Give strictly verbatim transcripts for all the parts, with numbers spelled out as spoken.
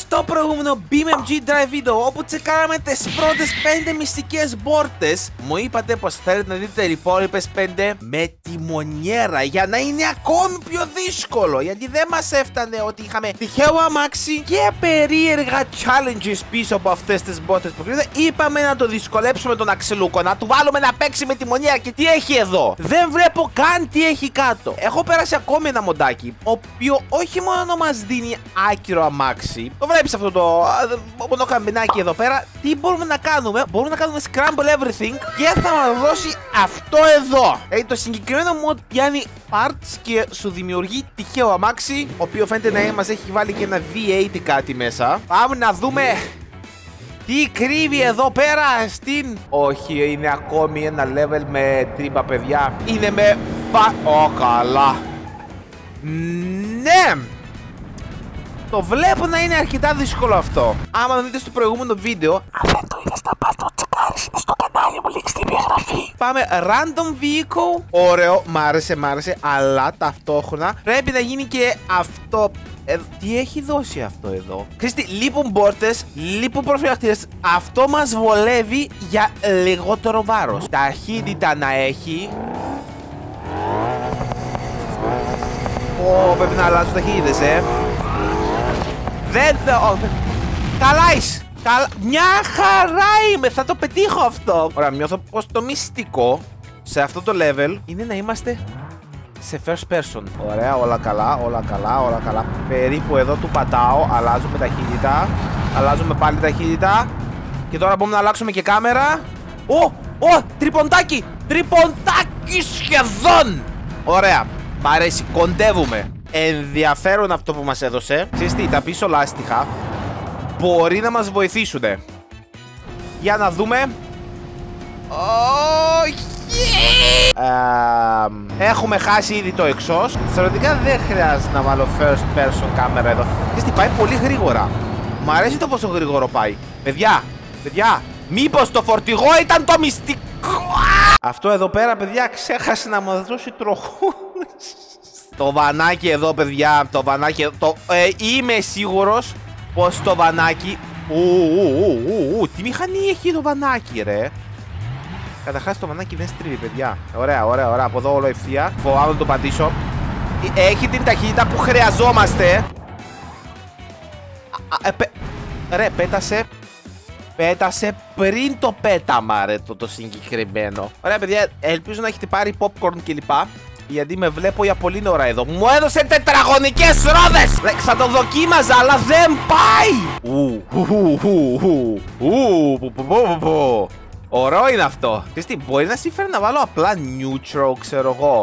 Στο προηγούμενο μπι εμ εμ τζι Drive βίντεο, όπου τσεκάραμε τις πρώτες πέντε μυστικές μπόρτες, μου είπατε πως θέλετε να δείτε τις υπόλοιπες πέντε με τιμονιέρα για να είναι ακόμη πιο δύσκολο. Γιατί δεν μας έφτανε ότι είχαμε τυχαίο αμάξι και περίεργα challenges πίσω από αυτές τις μπόρτες που κρίνονται. Είπαμε να το δυσκολέψουμε τον Αξελούκο, να του βάλουμε να παίξει με τιμονιέρα. Και τι έχει εδώ? Δεν βλέπω καν τι έχει κάτω. Έχω πέρασει ακόμη ένα μοντάκι, ο οποίο όχι μόνο μας δίνει άκυρο αμάξι. Το βλέπεις αυτό το μόνο καμπινάκι εδώ πέρα. Τι μπορούμε να κάνουμε? Μπορούμε να κάνουμε scramble everything και θα μας δώσει αυτό εδώ. Δηλαδή το συγκεκριμένο mod πιάνει parts και σου δημιουργεί τυχαίο αμάξι, ο οποίο φαίνεται να μας έχει βάλει και ένα βι ογδόντα κάτι μέσα. Πάμε να δούμε τι κρύβει εδώ πέρα στην... Όχι, είναι ακόμη ένα level με τρύπα, παιδιά. Είναι με... Ω, oh, καλά. Ναι. Το βλέπω να είναι αρκετά δύσκολο αυτό. Άμα το δείτε στο προηγούμενο βίντεο, αν δεν το είδες να πας το τσεκάρεις στο κανάλι μου, link στην περιγραφή. Πάμε random vehicle. Ωραίο, μ' άρεσε, μ' άρεσε. Αλλά ταυτόχρονα πρέπει να γίνει και αυτό. Ε, τι έχει δώσει αυτό εδώ? Χρήστη, λείπουν μπόρτες, λείπουν προφυλακτήρες. Αυτό μας βολεύει για λιγότερο βάρος. Ταχύτητα να έχει. Ω, oh, πρέπει να αλλάζω ταχύτητες, ε. Δεν το... Καλά είσαι. Καλά... Μια χαρά είμαι. Θα το πετύχω αυτό. Ωραία, νιώθω πως το μυστικό σε αυτό το level είναι να είμαστε σε first person. Ωραία, όλα καλά, όλα καλά, όλα καλά. Περίπου εδώ του πατάω. Αλλάζουμε ταχύτητα. Αλλάζουμε πάλι ταχύτητα. Και τώρα μπορούμε να αλλάξουμε και κάμερα. Ω, ω, τριποντάκι. Τριποντάκι σχεδόν. Ωραία, μ' αρέσει, κοντεύουμε. Ενδιαφέρον αυτό που μας έδωσε. Ξέρεις τι, τα πίσω λάστιχα μπορεί να μας βοηθήσουν. Για να δούμε. Oh, yeah! uh, Έχουμε χάσει ήδη το exhaust. Θεωρητικά δεν χρειάζεται να βάλω first person κάμερα εδώ. Ξέρεις τι, πάει πολύ γρήγορα. Μ' αρέσει το πόσο γρήγορο πάει. Παιδιά, παιδιά, μήπως το φορτηγό ήταν το μυστικό? Αυτό εδώ πέρα, παιδιά, ξέχασε να μας δώσει τροχούς. Το βανάκι εδώ, παιδιά, το βανάκι εδώ, το, ε, είμαι σίγουρος πως το βανάκι... Ου, ου, ου, ου, ου, τι μηχανή έχει το βανάκι, ρε? Καταρχάς το βανάκι δεν στρίβει, παιδιά. Ωραία, ωραία, ωραία, από εδώ όλο ευθεία. Φοβάμαι να το πατήσω. Έχει την ταχύτητα που χρειαζόμαστε. Α, ε, πε... Ρε, πέτασε. Πέτασε πριν το πέταμα, ρε, το, το συγκεκριμένο. Ωραία, παιδιά, ελπίζω να έχετε πάρει popcorn κλπ. Γιατί με βλέπω για πολύ ώρα εδώ. Μου έδωσε τετραγωνικές ρόδες! Θα το δοκίμαζα, αλλά δεν πάει! Ου, ωραίο είναι αυτό. Ξέρεις τι, μπορεί να συμφέρει να βάλω απλά neutral, ξέρω εγώ.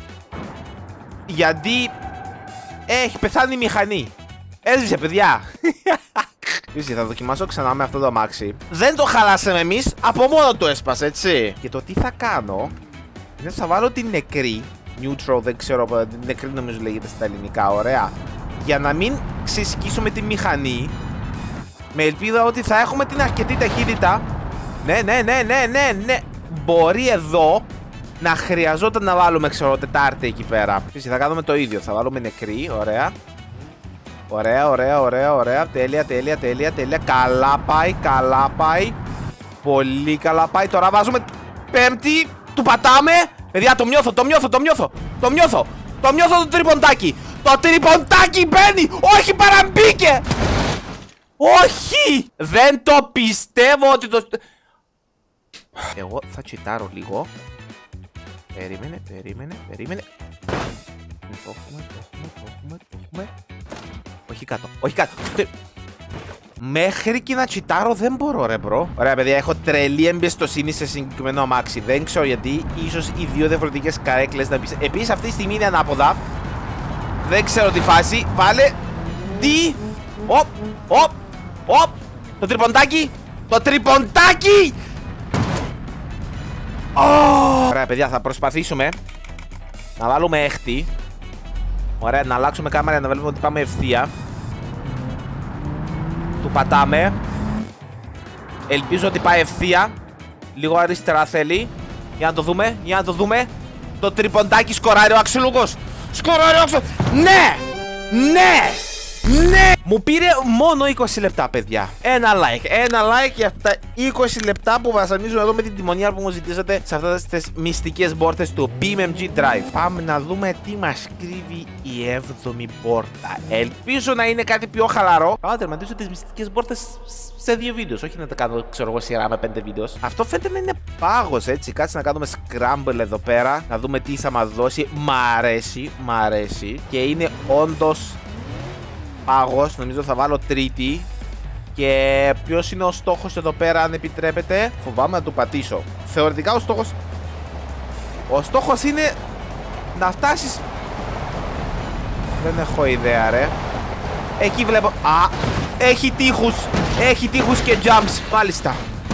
Γιατί έχει πεθάνει η μηχανή. Έσβησε, παιδιά. Θα δοκιμάσω ξανά με αυτό το αμάξι. Δεν το χαλάσαμε εμείς, από μόνο το έσπασε, έτσι. Και το τι θα κάνω είναι θα βάλω την νεκρή. Neutral, δεν ξέρω, νεκρή νομίζω λέγεται στα ελληνικά, ωραία. Για να μην ξεσκίσουμε τη μηχανή. Με ελπίδα ότι θα έχουμε την αρκετή ταχύτητα. Ναι, ναι, ναι, ναι, ναι, ναι. Μπορεί εδώ να χρειαζόταν να βάλουμε, ξέρω, τετάρτη εκεί πέρα. Φυσικά θα κάνουμε το ίδιο, θα βάλουμε νεκρή, ωραία. Ωραία, ωραία, ωραία, ωραία. Τέλεια, τέλεια, τέλεια, τέλεια. Καλά πάει, καλά πάει. Πολύ καλά πάει. Τώρα βάζουμε πέμπτη. Του πατάμε. Παιδιά, το νιώθω, το νιώθω, το νιώθω. Το νιώθω. Το νιώθω το τριποντάκι. Το τριποντάκι μπαίνει. Όχι, παραμπήκε. Όχι. Δεν το πιστεύω ότι το... Εγώ θα τσιτάρω λίγο. Περίμενε, περίμενε, περίμενε. Το έχουμε, το έχουμε, το έχουμε, το έχουμε. Όχι κάτω, όχι κάτω. Μέχρι και να τσιτάρω δεν μπορώ, ρε μπρο. Ωραία, παιδιά, έχω τρελή εμπιστοσύνη σε συγκεκριμένο αμάξι. Δεν ξέρω γιατί, ίσως οι δύο διαφορετικές καρέκλες να πεις. Επίσης αυτή τη στιγμή είναι ανάποδα. Δεν ξέρω τι φάση. Βάλε. Τι. Οπ, οπ, οπ. Το τριποντάκι. Το τριποντάκι. Oh. Ωραία, παιδιά, θα προσπαθήσουμε να βάλουμε έχτη. Ωραία, να αλλάξουμε κάμερα να βλέπουμε ότι πάμε ευθεία. Του πατάμε. Ελπίζω ότι πάει ευθεία. Λίγο αριστερά θέλει. Για να το δούμε, για να το δούμε. Το τριποντάκι σκοράρει ο Αξελούκος. Σκοράρει ο Αξελούκος. Ναι! Ναι! Ναι! Μου πήρε μόνο είκοσι λεπτά, παιδιά. Ένα like. Ένα like για αυτά τα είκοσι λεπτά που βασανίζουν εδώ με την τιμονία που μου ζητήσατε σε αυτές τις μυστικές μπόρτες του μπι εμ τζι Drive. Πάμε να δούμε τι μας κρύβει η έβδομη μπόρτα. Ελπίζω να είναι κάτι πιο χαλαρό. Πάω να τερματίσω τις μυστικές μπόρτες σε δύο βίντεο. Όχι να τα κάνω, ξέρω εγώ, σειρά με πέντε βίντεο. Αυτό φαίνεται να είναι πάγος, έτσι. Κάτσε να κάνουμε scramble εδώ πέρα. Να δούμε τι θα μας δώσει. Μ' αρέσει, μ' αρέσει. Και είναι όντως πάγος. Νομίζω θα βάλω τρίτη. Και ποιος είναι ο στόχος εδώ πέρα, αν επιτρέπετε? Φοβάμαι να του πατήσω. Θεωρητικά ο στόχος. Ο στόχος είναι να φτάσεις. Δεν έχω ιδέα, ρε. Εκεί βλέπω. Α, έχει τείχους. Έχει τείχους και jumps. Μάλιστα.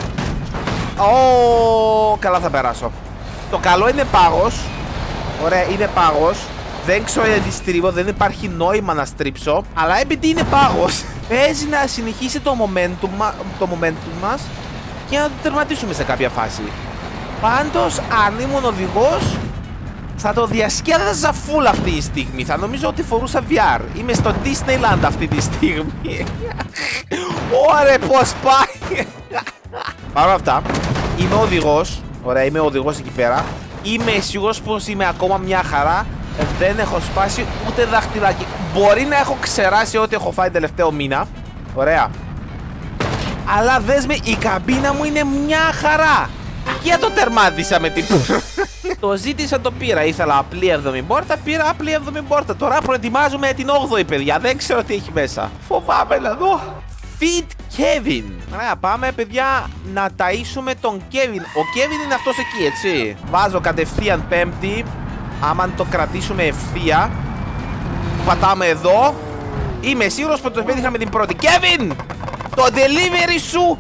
Ω, καλά θα περάσω. Το καλό είναι πάγος. Ωραία, είναι πάγος. Δεν ξέρω γιατί στρίβω, δεν υπάρχει νόημα να στρίψω. Αλλά επειδή είναι πάγος, παίζει να συνεχίσει το momentum, το momentum μας και να το τερματίσουμε σε κάποια φάση. Πάντως, αν ήμουν οδηγός, θα το διασκέδαζα full αυτή τη στιγμή. Θα νομίζω ότι φορούσα βι αρ. Είμαι στο Disneyland αυτή τη στιγμή. Ωραία, πώς πάει. Παρ' όλα αυτά, είμαι οδηγός. Ωραία, είμαι οδηγός εκεί πέρα. Είμαι σίγουρος πως είμαι ακόμα μια χαρά. Δεν έχω σπάσει ούτε δαχτυλάκι. Μπορεί να έχω ξεράσει ό,τι έχω φάει τελευταίο μήνα. Ωραία. Αλλά δες με, η καμπίνα μου είναι μια χαρά. Και το τερμάτισα με την. Το ζήτησα, το πήρα. Ήθελα απλή έβδομη πόρτα, πήρα απλή έβδομη πόρτα. Τώρα προετοιμάζουμε την όγδοη, παιδιά. Δεν ξέρω τι έχει μέσα. Φοβάμαι να δω. Feed Kevin. Ωραία, πάμε, παιδιά, να ταΐσουμε τον Kevin. Ο Kevin είναι αυτός εκεί, έτσι. Βάζω κατευθείαν πέμπτη. Άμα το κρατήσουμε ευθεία, πατάμε εδώ. Είμαι σίγουρος που το πέτυχα με την πρώτη. Kevin! Το delivery σου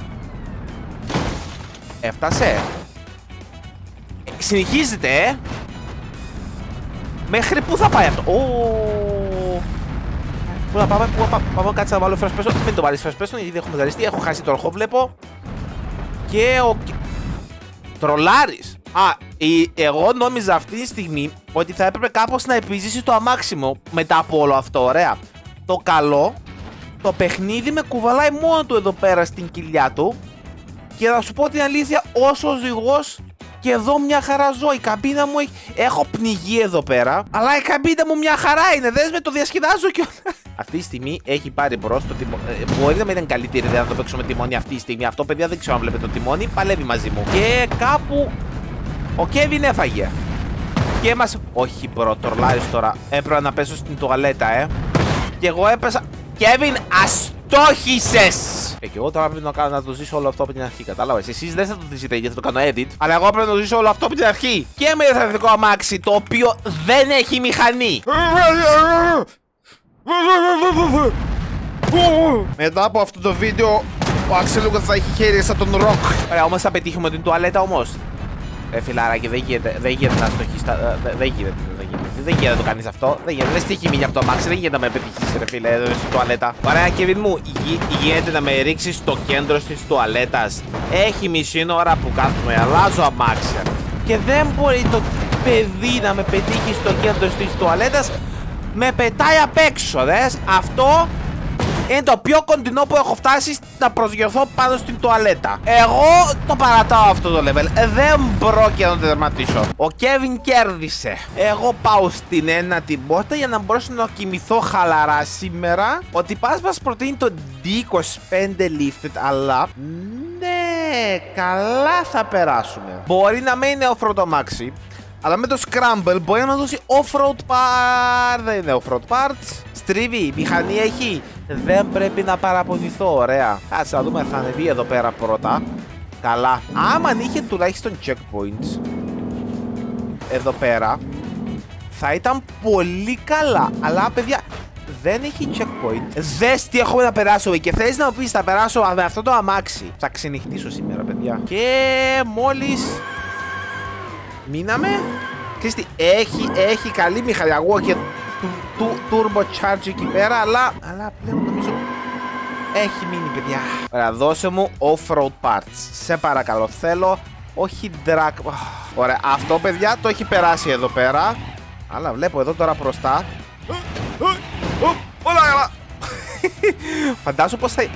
έφτασε. Συνεχίζεται, ε. Μέχρι πού θα πάει αυτό? Oh. Πού να πάμε, πού να πάμε, πάμε, κάτσε να βάλω first person. Μην το βάλεις first person γιατί δεν έχω μαζαριστεί. Έχω χάσει το αρχό, βλέπω. Και ο... Τρολάρης. Α, η, εγώ νόμιζα αυτή τη στιγμή ότι θα έπρεπε κάπως να επιζήσει το αμάξι μου μετά από όλο αυτό, ωραία. Το καλό, το παιχνίδι με κουβαλάει μόνο του εδώ πέρα στην κοιλιά του. Και θα σου πω την αλήθεια, όσο οδηγός και εδώ μια χαρά ζω. Η καμπίνα μου έχει... Έχω πνιγεί εδώ πέρα, αλλά η καμπίνα μου μια χαρά είναι. Δες με, το διασκεδάζω και... Αυτή τη στιγμή έχει πάρει μπρος το τιμόνι. Ε, μπορεί να μην είναι καλύτερη ιδέα να το παίξω με τιμόνι αυτή τη στιγμή. Αυτό, παιδιά, δεν ξέρω αν βλέπετε το τιμόνι. Παλεύει μαζί μου. Και κάπου ο Kevin έφαγε. Και μας... Όχι, μπρο, τρολάρεις τώρα. Έπρεπε να πέσω στην τουαλέτα, ε. Και εγώ έπεσα... Kevin, αστόχησες! Ε, και εγώ τώρα πρέπει να, κάνω, να το ζήσω όλο αυτό από την αρχή. Κατάλαβες. Εσείς δεν θα το ζήσετε γιατί θα το κάνω edit. Αλλά εγώ πρέπει να το ζήσω όλο αυτό από την αρχή. Και με ελευθερικό αμάξι το οποίο δεν έχει μηχανή. Μετά από αυτό το βίντεο, ο Axel θα έχει χέρι σαν τον Rock. Ωραία, όμως θα πετύχουμε την τουαλέτα όμως. Ε, φιλάρακι, δεν γίνεται, δεν γίνεται να στοχείς. Δεν γίνεται, δεν γίνεται. Δεν γίνεται να το κάνεις αυτό. Δεν γίνεται, δεν στοιχεί μήνυα από το αμάξι. Δεν γίνεται να με πετύχεις, ρε φίλε, εδώ στην τουαλέτα. Ωραία, Kevin μου, γίνεται να με ρίξεις στο κέντρο της τουαλέτας. Έχει μισή ώρα που κάθομαι, αλλάζω αμάξια. Και δεν μπορεί το παιδί να με πετύχει στο κέντρο της τουαλέτας. Με πετάει απ' έξω, δες. Αυτό είναι το πιο κοντινό που έχω φτάσει να προσγειωθώ πάνω στην τουαλέτα. Εγώ το παρατάω αυτό το level. Δεν πρόκειται να το τερματίσω. Ο Kevin κέρδισε. Εγώ πάω στην ένατη πόρτα για να μπορέσω να κοιμηθώ χαλαρά σήμερα. Ο τυπάς μας προτείνει το ντι είκοσι πέντε Lifted, αλλά ναι, καλά θα περάσουμε. Μπορεί να μην είναι off-road αμάξι, αλλά με το Scramble μπορεί να μας δώσει off-road part. Δεν είναι off-road parts. Στρίβει, η μηχανή έχει. Δεν πρέπει να παραπονηθώ, ωραία. Κάτσε να δούμε, θα ανεβεί εδώ πέρα πρώτα. Καλά. Άμα είχε τουλάχιστον checkpoints εδώ πέρα, θα ήταν πολύ καλά. Αλλά, παιδιά, δεν έχει checkpoint. Δες τι έχουμε να περάσουμε. Και θέλεις να μου πεις θα περάσω με αυτό το αμάξι. Θα ξενυχτήσω σήμερα, παιδιά. Και μόλις μείναμε. Ξέρεις τι, έχει, έχει καλή μηχανή. Εγώ και του turbo charge εκεί πέρα, αλλά, αλλά πλέον νομίζω έχει μείνει, παιδιά. Ωραία, δώσε μου off-road parts. Σε παρακαλώ, θέλω, όχι drag. Ωραία, αυτό, παιδιά, το έχει περάσει εδώ πέρα. Αλλά βλέπω εδώ τώρα μπροστά. Όλα καλά. Φαντάσου πως θα...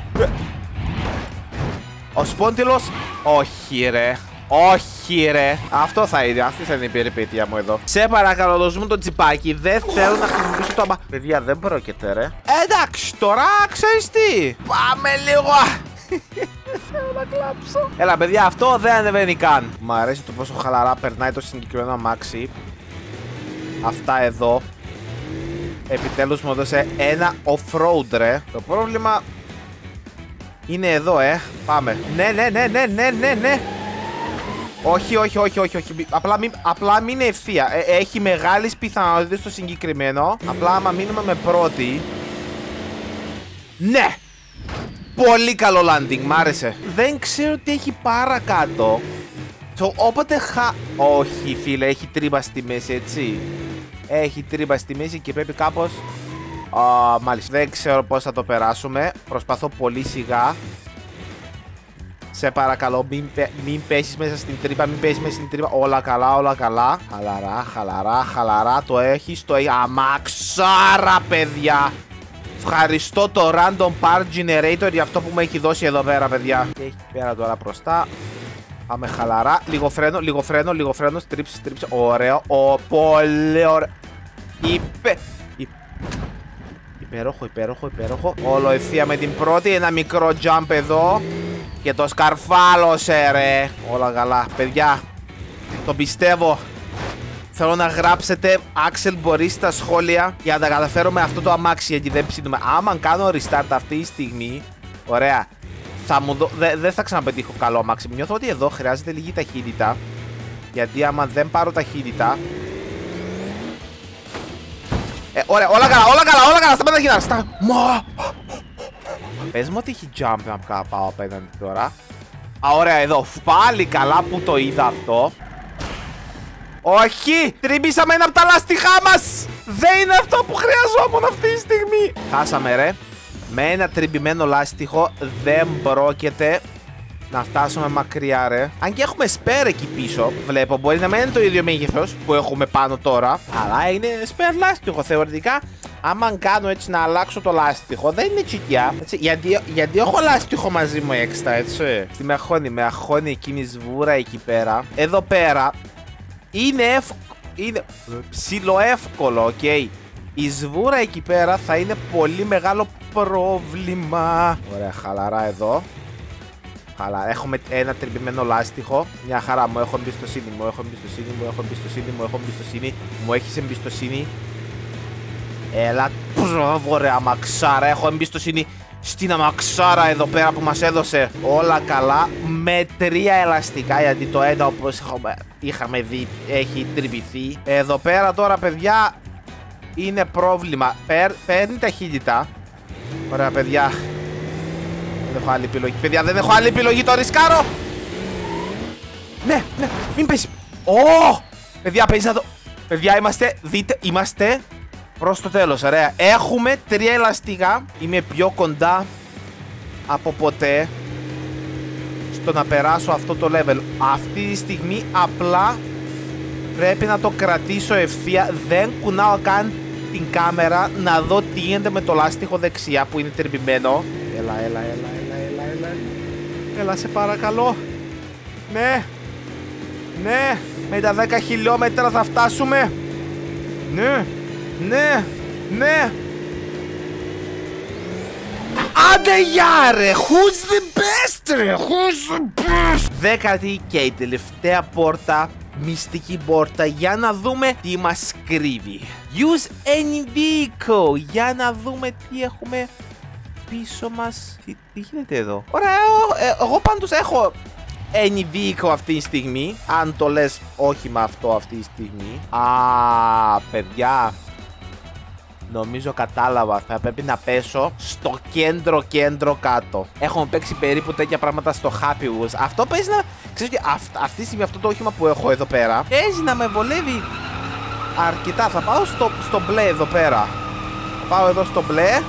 Ο Σπόντιλος... Όχι ρε. Όχι ρε. Αυτό θα είναι. Αυτή θα είναι η περιπέτεια μου εδώ. Σε παρακαλώ, δώσ' μου το τσιπάκι. Δεν θέλω να χρησιμοποιήσω το αμα... Παιδιά, δεν πρόκειται ρε. Εντάξει, τώρα ξέρεις τι. Πάμε λίγο. Να κλάψω. Έλα παιδιά, αυτό δεν ανεβαίνει καν. Μ' αρέσει το πόσο χαλαρά περνάει το συγκεκριμένο αμάξι. Αυτά εδώ. Επιτέλους μου έδωσε ένα off-road ρε. Το πρόβλημα είναι εδώ ε. Πάμε. Ναι ναι ναι ναι ναι ναι ναι. Όχι όχι όχι όχι, όχι. Απλά, μην, απλά μην είναι ευθεία ε, έχει μεγάλες πιθανότητες στο συγκεκριμένο. Απλά άμα μείνουμε με πρώτη. Ναι. Πολύ καλό landing, μ' άρεσε. Δεν ξέρω τι έχει παρακάτω. So, όποτε χα... Όχι φίλε, έχει τρύπα στη μέση, έτσι. Έχει τρύπα στη μέση και πρέπει κάπως... Uh, μάλιστα, δεν ξέρω πώς θα το περάσουμε. Προσπαθώ πολύ σιγά. Σε παρακαλώ, μην, μην πέσεις μέσα στην τρύπα, μην πέσεις μέσα στην τρύπα. Όλα καλά, όλα καλά. Χαλαρά, χαλαρά, χαλαρά. Το έχεις, το έχει. Αμαξάρα, παιδιά. Ευχαριστώ το Random Part Generator για αυτό που μου έχει δώσει εδώ πέρα, παιδιά. Και έχει πέρα τώρα μπροστά. Πάμε χαλαρά. Λίγο φρένο, λίγο φρένο, λίγο φρένο. Στρίψε, στρίψε. Ωραίο. Ο, πολύ ωραίο. Υπε... Υ... Υπέροχο, υπέροχο, υπέροχο. Όλο ευθεία με την πρώτη. Ένα μικρό jump εδώ. Και το σκαρφάλωσε, ρε. Όλα καλά. Παιδιά, το πιστεύω. Θέλω να γράψετε, Άξελ, μπορεί στα σχόλια για να τα καταφέρω με αυτό το αμάξι. Γιατί δεν ψήνουμε. Άμα κάνω restart αυτή τη στιγμή, ωραία, θα μου δω... δεν δε θα ξαναπετύχω καλό αμάξι. Νιώθω ότι εδώ χρειάζεται λίγη ταχύτητα. Γιατί άμα δεν πάρω ταχύτητα. Ε, ωραία, όλα καλά, όλα καλά, όλα καλά. Στα πέντε ταχύτητα. Στα... Πες μου ότι έχει jump να πάω απέναντι τώρα. Α, ωραία, εδώ. Πάλι καλά που το είδα αυτό. Όχι! Τρύπησαμε ένα από τα λάστιχά μας! Δεν είναι αυτό που χρειαζόμουν αυτή τη στιγμή! Χάσαμε ρε. Με ένα τρυπημένο λάστιχο δεν πρόκειται να φτάσουμε μακριά ρε. Αν και έχουμε σπέρ εκεί πίσω. Βλέπω μπορεί να μην είναι το ίδιο μέγεθος που έχουμε πάνω τώρα. Αλλά είναι σπέρ λάστιχο θεωρητικά. Άμα κάνω έτσι να αλλάξω το λάστιχο δεν είναι τσικιά. Έτσι, γιατί, γιατί έχω λάστιχο μαζί μου έξτρα έτσι. Στη με αχώνει, με αχώνει εκείνη σβούρα εκεί πέρα. Εδώ πέρα είναι εύκολο. Είναι ψιλοεύκολο, οκ. Okay. Η σβούρα εκεί πέρα θα είναι πολύ μεγάλο πρόβλημα. Ωραία, χαλαρά εδώ. Χαλαρά. Έχουμε ένα τρυπημένο λάστιχο. Μια χαρά, μου έχω εμπιστοσύνη, μου έχω εμπιστοσύνη, μου έχω εμπιστοσύνη, μου έχω εμπιστοσύνη. Μου έχεις εμπιστοσύνη. Έλα, ωραία αμαξάρα. Έχω εμπιστοσύνη στην αμαξάρα εδώ πέρα που μας έδωσε. Όλα καλά. Με τρία ελαστικά, γιατί το ένα όπως είχαμε δει έχει τρυπηθεί. Εδώ πέρα τώρα παιδιά είναι πρόβλημα. Παίρ, παίρνει ταχύτητα. Ωραία παιδιά. Δεν έχω άλλη επιλογή. Παιδιά δεν έχω άλλη επιλογή, το ρισκάρω. Ναι, ναι, μην πέσει. Ω, oh! Παιδιά παίζει να το... Παιδιά είμαστε, δείτε, είμαστε προς το τέλος, ωραία. Έχουμε τρία ελαστικά. Είμαι πιο κοντά από ποτέ στο να περάσω αυτό το level. Αυτή τη στιγμή απλά πρέπει να το κρατήσω ευθεία. Δεν κουνάω καν την κάμερα να δω τι γίνεται με το λάστιχο δεξιά που είναι τρυπημένο. Έλα, έλα, έλα, έλα, έλα, έλα. Έλα, σε παρακαλώ. Ναι. Ναι. Με τα δέκα χιλιόμετρα θα φτάσουμε. Ναι. Ναι. Ναι. Άντε γεια ρε. Who's the best ρε. Who's the best. Δέκατη και η τελευταία πόρτα. Μυστική πόρτα. Για να δούμε τι μας κρύβει. Use any vehicle. Για να δούμε τι έχουμε πίσω μας. Τι, τι γίνεται εδώ. Ωραία, ε, εγώ πάντως έχω any vehicle αυτή τη στιγμή. Αν το λες όχημα αυτό αυτή τη στιγμή. Α, παιδιά, νομίζω κατάλαβα. Θα πρέπει να πέσω στο κέντρο κέντρο κάτω. Έχουμε παίξει περίπου τέτοια πράγματα στο Happy Wheels. Αυτό παίζει να... Ξέρεις και αυ, αυτή τη στιγμή αυτό το όχημα που έχω εδώ πέρα παίζει να με βολεύει αρκετά. Θα πάω στο, στο μπλε εδώ πέρα. Θα πάω εδώ στο μπλε.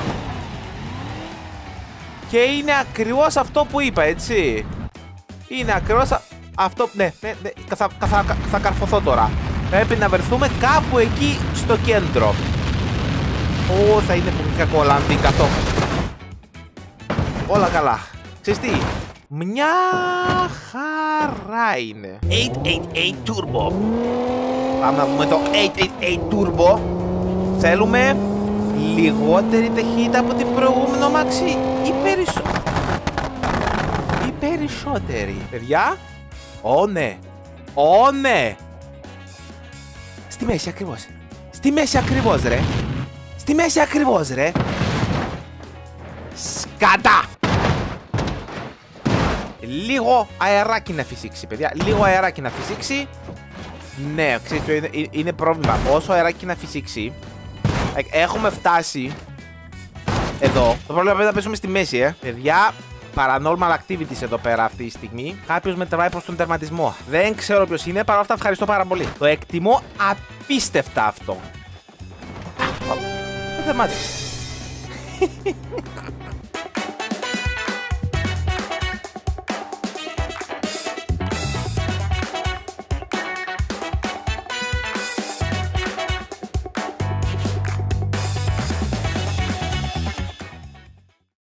Και είναι ακριβώς αυτό που είπα, έτσι. Είναι ακριβώς αυτό. Ναι, ναι, ναι. Θα, θα, θα, θα καρφωθώ τώρα. Πρέπει να βρεθούμε κάπου εκεί στο κέντρο. Ω, θα είναι πολύ κακό landing αυτό. Όλα καλά. Ξέρεις τι, μια χαρά είναι. οκτακόσια ογδόντα οκτώ Turbo. Πάμε να δούμε το οκτακόσια ογδόντα οκτώ Turbo. Θέλουμε λιγότερη ταχύτητα από την προηγούμενο μαξί ή περισσότερη. Ή περισσότερη. Παιδιά. Ω ναι. Ω ναι. Στη μέση ακριβώς. Στη μέση ακριβώς ρε. Στη μέση ακριβώς ρε. Σκατά. Λίγο αεράκι να φυσήξει, παιδιά. Λίγο αεράκι να φυσήξει. Ναι, ξέρετε, είναι, είναι πρόβλημα. Όσο αεράκι να φυσήξει, έχουμε φτάσει εδώ. Το πρόβλημα είναι να πέσουμε στη μέση, ε. Παιδιά, paranormal activities εδώ πέρα αυτή τη στιγμή. Κάποιος με τραβάει προς τον τερματισμό. Δεν ξέρω ποιος είναι, παρόλα αυτά ευχαριστώ πάρα πολύ. Το εκτιμώ απίστευτα αυτό. Δεν τερμάτισε.